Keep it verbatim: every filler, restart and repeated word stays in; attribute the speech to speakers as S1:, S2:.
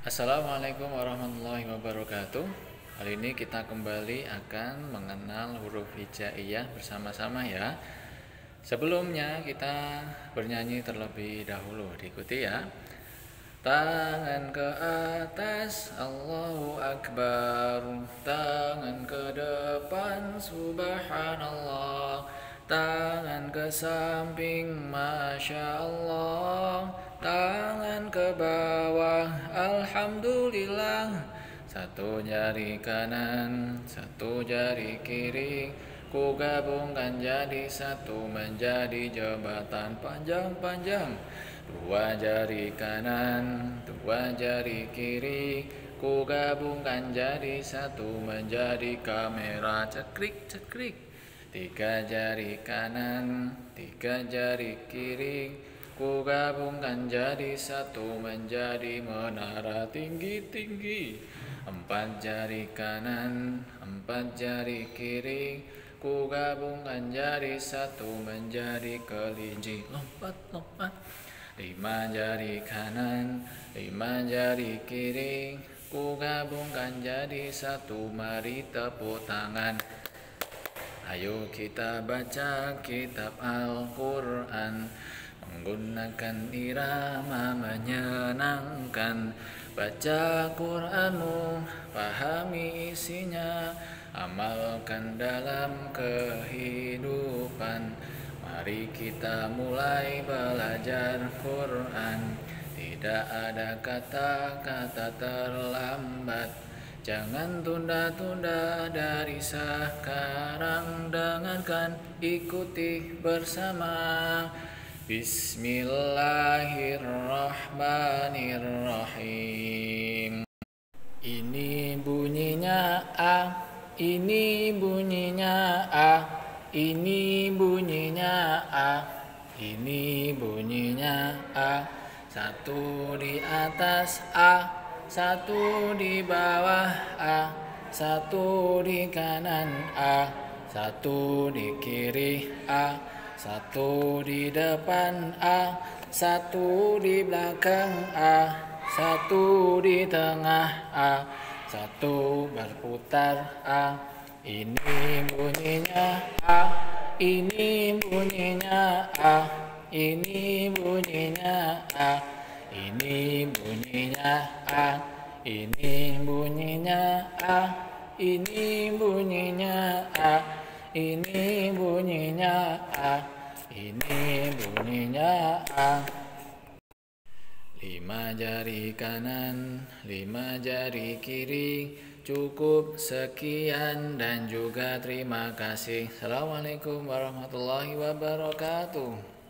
S1: Assalamualaikum warahmatullahi wabarakatuh. Kali ini kita kembali akan mengenal huruf hijaiyah bersama-sama ya. Sebelumnya kita bernyanyi terlebih dahulu, diikuti ya. Tangan ke atas, Allahu Akbar. Tangan ke depan, Subhanallah. Tangan ke samping, Masya Allah. Tangan ke bawah, Alhamdulillah. Satu jari kanan, satu jari kiri, ku gabungkan jadi satu menjadi jembatan panjang-panjang. Dua jari kanan, dua jari kiri, ku gabungkan jadi satu menjadi kamera cekrik-cekrik. Tiga jari kanan, tiga jari kiri, ku gabungkan jadi satu menjadi menara tinggi-tinggi. Empat jari kanan, empat jari kiri, ku gabungkan jadi satu menjadi kelinci lompat-lompat. Lima jari kanan, lima jari kiri, ku gabungkan jadi satu, mari tepuk tangan. Ayo kita baca kitab Al-Quran menggunakan irama menyenangkan. Baca Quranmu, pahami isinya, amalkan dalam kehidupan. Mari kita mulai belajar Quran. Tidak ada kata-kata terlambat. Jangan tunda-tunda dari sekarang. Dengarkan, ikuti bersama. Bismillahirrahmanirrahim. Ini bunyinya A, ini bunyinya A, ini bunyinya A, ini bunyinya A. Satu di atas A, satu di bawah A, satu di kanan A, satu di kiri A, satu di depan A, satu di belakang A, satu di tengah A, satu berputar A. Ini bunyinya A, ini bunyinya A, ini bunyinya A, ini bunyinya A, ini bunyinya A, ini bunyinya A, ini bunyinya A, ini bunyinya A. Lima jari kanan, lima jari kiri, cukup sekian dan juga terima kasih. Assalamualaikum warahmatullahi wabarakatuh.